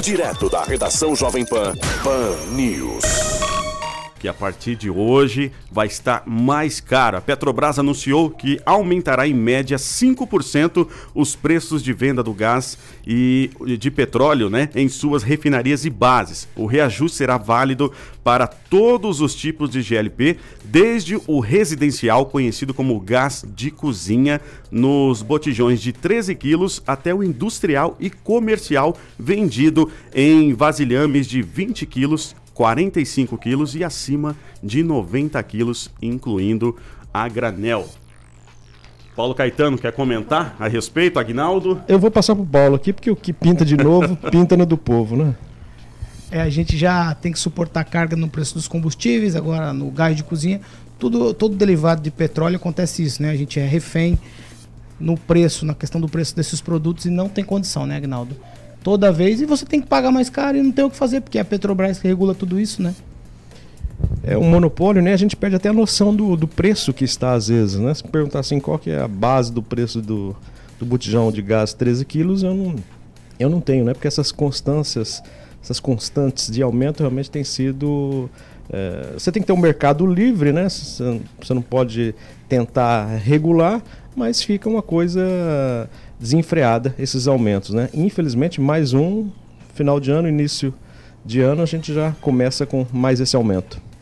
Direto da redação Jovem Pan, Pan News. Que a partir de hoje vai estar mais caro. A Petrobras anunciou que aumentará em média 5% os preços de venda do gás e de petróleo, né, em suas refinarias e bases. O reajuste será válido para todos os tipos de GLP, desde o residencial, conhecido como gás de cozinha, nos botijões de 13 quilos, até o industrial e comercial, vendido em vasilhames de 20 quilos, 45 quilos e acima de 90 quilos, incluindo a granel. Paulo Caetano, quer comentar a respeito, Aguinaldo? Eu vou passar pro Paulo aqui, porque o que pinta de novo, pinta no do povo, né? A gente já tem que suportar carga no preço dos combustíveis, agora no gás de cozinha, todo derivado de petróleo acontece isso, né? A gente é refém no preço, na questão do preço desses produtos e não tem condição, né, Aguinaldo? Toda vez, e você tem que pagar mais caro e não tem o que fazer, porque é a Petrobras que regula tudo isso, né? É um monopólio, né? A gente perde até a noção do preço que está às vezes, né? Se perguntar assim, qual que é a base do preço do botijão de gás 13 quilos, eu não tenho, né? Porque essas constantes de aumento realmente têm sido... você tem que ter um mercado livre, né? Você não pode tentar regular, mas fica uma coisa desenfreada, esses aumentos, né? Infelizmente, mais um final de ano, início de ano, a gente já começa com mais esse aumento.